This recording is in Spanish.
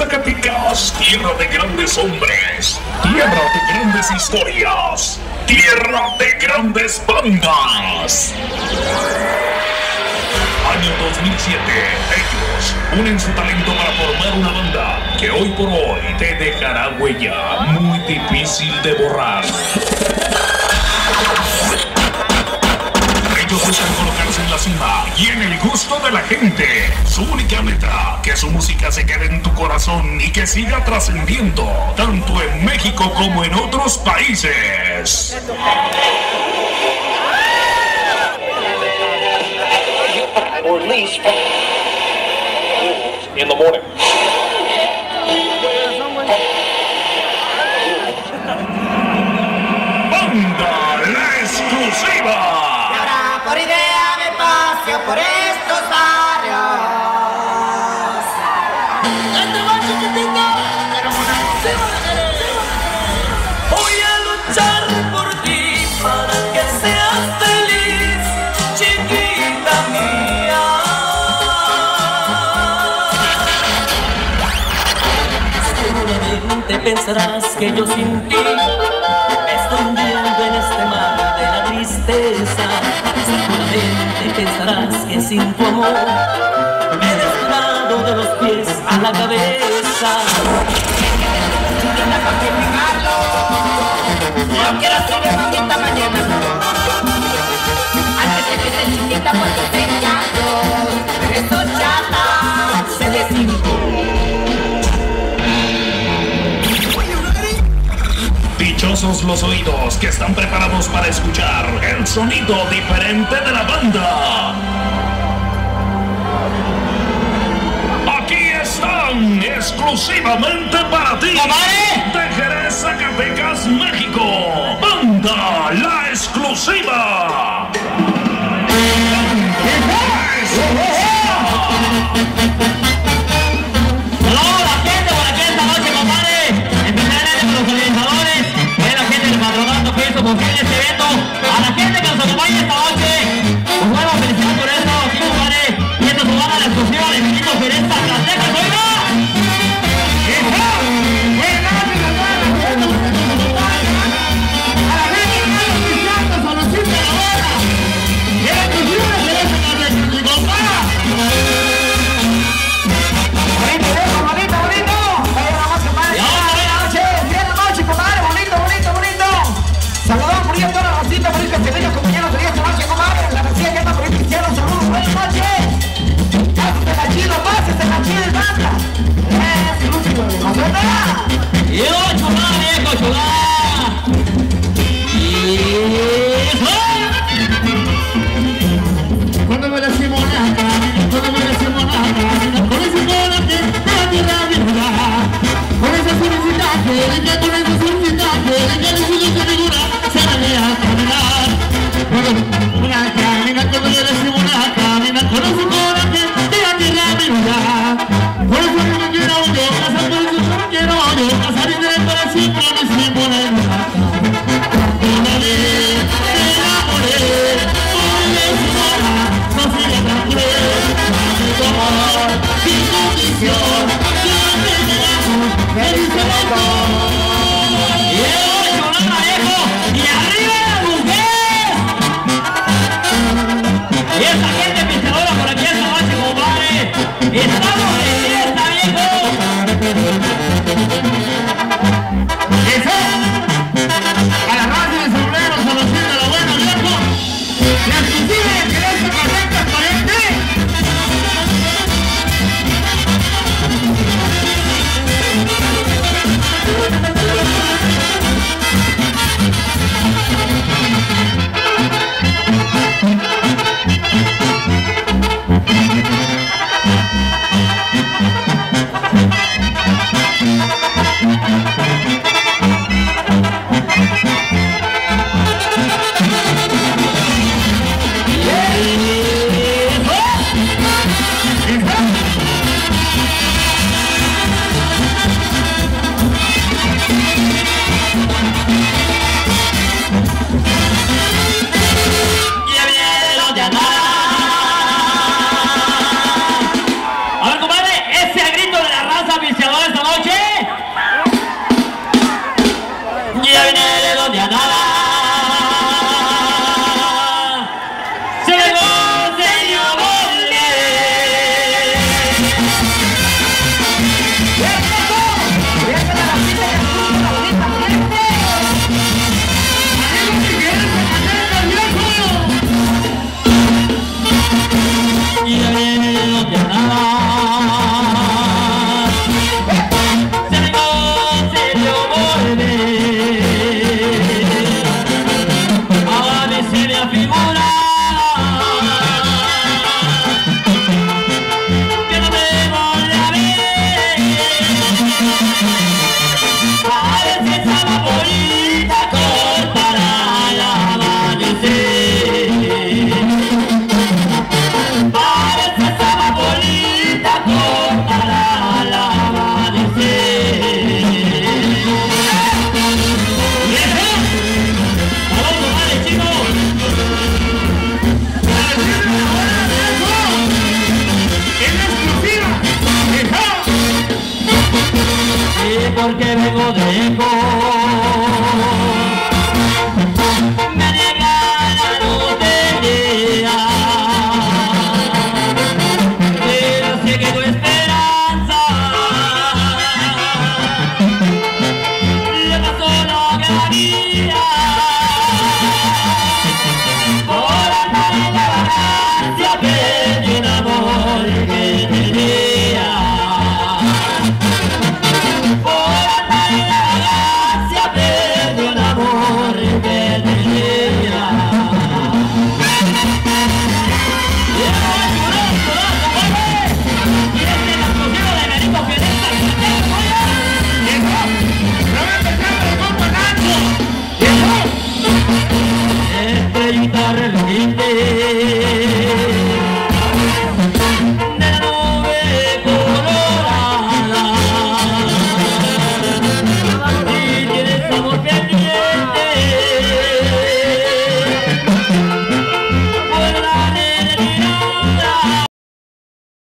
Zacatecas, tierra de grandes hombres, tierra de grandes historias, tierra de grandes bandas. Año 2007, ellos unen su talento para formar una banda que hoy por hoy te dejará huella muy difícil de borrar. Ellos buscan colocarse en la cima y en el gusto de la gente. Su única meta, que su música se quede en tu corazón y que siga trascendiendo, tanto en México como en otros países. Or at least in the morning. Banda La Exclusiva. Y ahora por idea me paseo por estos barrios. Voy a luchar por ti para que seas feliz, chiquita mía. Seguramente pensarás que yo sin ti me estoy hundiendo en este mar de la tristeza. Seguramente pensarás que sin tu amor me he desnudado de los pies a la cabeza. No quiero ser mamita mañana. Antes de que esté chiquita porque te encanto. Esto chata se deshizo. Dichosos los oídos que están preparados para escuchar el sonido diferente de la banda. Aquí están exclusivamente para ti. De Jerez, Zacatecas, México. Banda La Exclusiva. Saludos a la gente por aquí esta noche, compadre. En primer lugar con los organizadores, a la gente del patronato que hizo posible este evento, a la gente que nos acompaña esta noche. Pues bueno, felicidades por esto, aquí, compadre. Y esta es su banda La Exclusiva de México, Jerez, Zacatecas, oiga. Cuando me decimos nada, con ese corazón que te tierra mi vida, con esa felicidad que con esa felicidad que le sigue su figura, se la ve a caminar. Una camina cuando me decimos una camina, con ese corazón que te tierra mi vida, por eso no quiero yo casar, por eso no quiero yo casar y de para siempre me siento en el una vez me enamoré, no sigue tan cruel, tu amor, sin condición, siempre llegamos, feliz el amor. Y hoy con un manejo y arriba la mujer. Y esta gente pistola por aquí esta noche, compadre. Estamos en fiesta, viejo. Eso, a la raza de sombreros, a los de la buena, viejo. La exclusiva de Jerez, Zacatecas, pariente. y porque vengo de lejos.